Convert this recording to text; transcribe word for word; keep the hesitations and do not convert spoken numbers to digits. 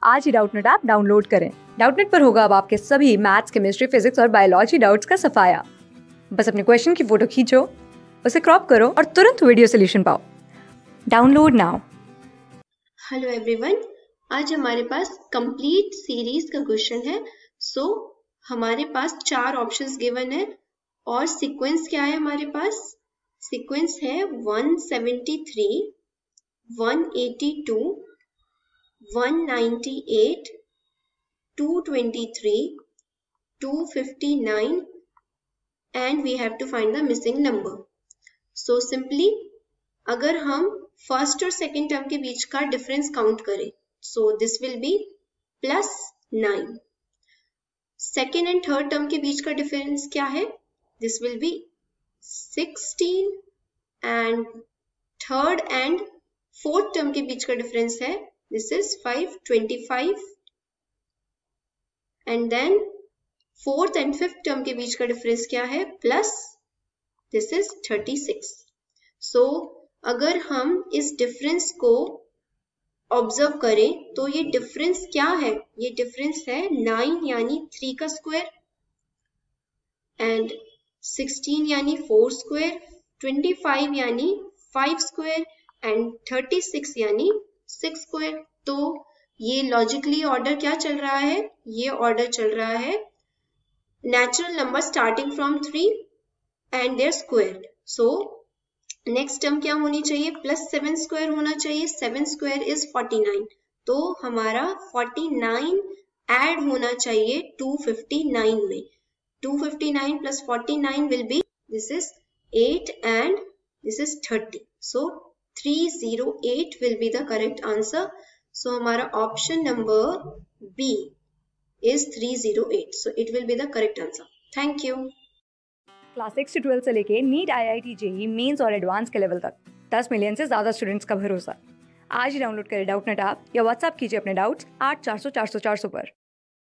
आज ही Doubtnut app download करें। डाउटनेट पर होगा अब आपके सभी मैथ्स, केमिस्ट्री, फिजिक्स और बायोलॉजी डाउट्स का सफाया। बस अपने क्वेश्चन की फोटो खींचो, उसे क्रॉप करो और तुरंत वीडियो सोल्यूशन पाओ। Download now. हेलो एवरीवन, आज हमारे पास कंप्लीट सीरीज का क्वेश्चन है। सो so, हमारे पास चार ऑप्शंस गिवन है और सीक्वेंस क्या है हमारे पास? सीक्वेंस है one seventy three, one eighty two, one ninety eight, two twenty three, two fifty nine and we have to find the missing number. So simply अगर हम फर्स्ट और सेकेंड टर्म के बीच का डिफरेंस काउंट करें, so this will be plus nine. Second and third term के बीच का डिफरेंस क्या है? This will be sixteen and third and fourth term के बीच का डिफरेंस है, this is five twenty five and then fourth and fifth term के बीच का डिफरेंस क्या है? Plus this is thirty six. So अगर हम इस डिफरेंस को ऑब्जर्व करें तो ये डिफरेंस क्या है? ये डिफरेंस है नाइन यानी थ्री का स्क्वायर एंड सिक्सटीन यानी फोर स्क्वायर, ट्वेंटी फाइव यानी five square and thirty six यानी सिक्स स्क्वायर। तो ये लॉजिकली ऑर्डर क्या चल रहा है? ये ऑर्डर चल रहा है natural number starting from three and their square. So next term क्या होनी चाहिए? प्लस सेवन स्क्वायर होना चाहिए। Seven square is forty nine, तो हमारा फोर्टी नाइन ऐड होना चाहिए टू फिफ्टी नाइन में। Two fifty nine plus forty nine will be, this is eight and this is thirty. So three zero eight will be the correct answer. So हमारा option number B is three zero eight. So it will be the correct answer. Thank you. Class six से twelfth से लेके NEET, आई आई T, JEE Mains और advance के level तक दस million से ज्यादा स्टूडेंट्स का भरोसा। आज ही डाउनलोड करें डाउटनेट ऐप या व्हाट्सएप कीजिए अपने डाउट्स आठ चार सौ चार सौ चार सौ पर।